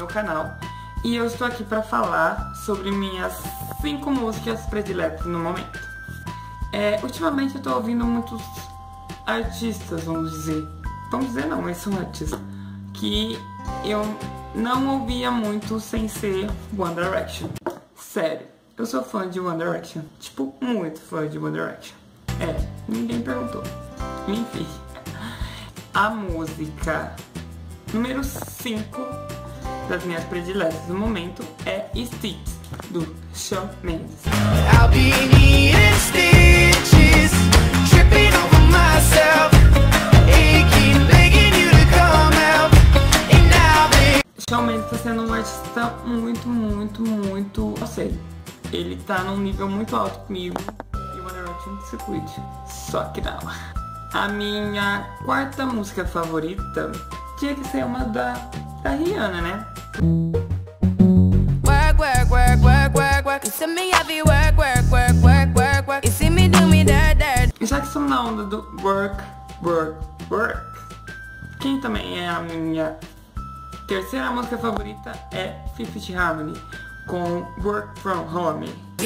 meu canal. E eu estou aqui para falar sobre minhas 5 músicas prediletas no momento. Ultimamente eu tô ouvindo muitos artistas, vamos dizer. Vamos dizer não, eles são artistas. Que eu não ouvia muito sem ser One Direction. Sério, eu sou fã de One Direction. Tipo, muito fã de One Direction. Ninguém perguntou. Enfim. A música número 5 das minhas prediletas no momento é Stitches, do Shawn Mendes. I'll be needing stitches, tripping over myself, aching, begging you to come out, and now they... Shawn Mendes tá sendo um artista muito, eu sei, ele tá num nível muito alto comigo, e o One Direction se cuide, só que não. A minha 4ª música favorita tinha que ser uma da Rihanna, né? Já que estamos na onda do work. Quem também é a minha 3ª música favorita é Fifth Harmony, com Work From Home.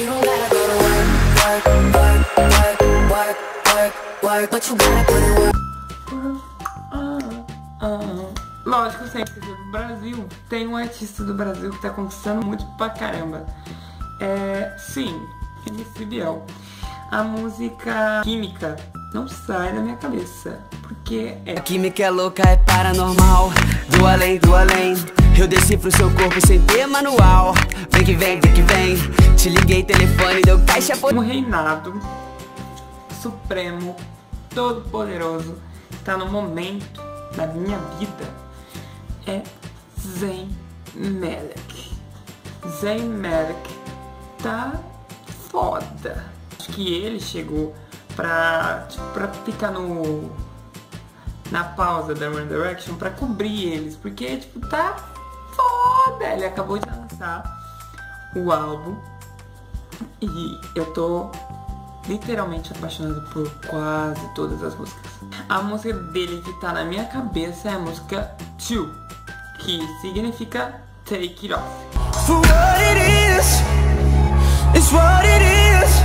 Lógico, sempre que do Brasil, tem um artista do Brasil que tá conquistando muito pra caramba. Sim, MC Biel. A música Química não sai da minha cabeça, porque A química é louca, é paranormal, do além, eu decifro seu corpo sem ter manual. Vem que vem, te liguei, telefone, deu caixa por... Um reinado supremo, todo poderoso, tá no momento da minha vida, é Zayn Malik. Zayn Malik tá foda. Acho que ele chegou pra ficar na pausa da One Direction pra cobrir eles, porque tipo, tá foda. Ele acabou de lançar o álbum e eu tô literalmente apaixonado por quase todas as músicas. A música dele que tá na minha cabeça é a música Two, que significa Take It Off. For what it is, it's what it is.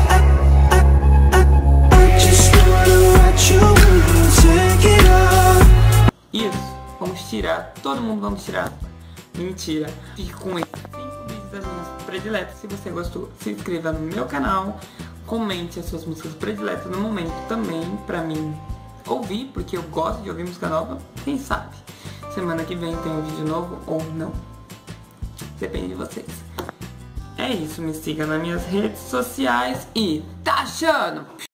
I just wanna let you take it off. Isso, vamos tirar, todo mundo vamos tirar. Mentira. Fique com esses 5 vídeos das minhas prediletas. Se você gostou, se inscreva no meu canal. Comente as suas músicas prediletas no momento também, pra mim ouvir, porque eu gosto de ouvir música nova. Quem sabe? Semana que vem tem um vídeo novo ou não. Depende de vocês. É isso, me siga nas minhas redes sociais e tá achando?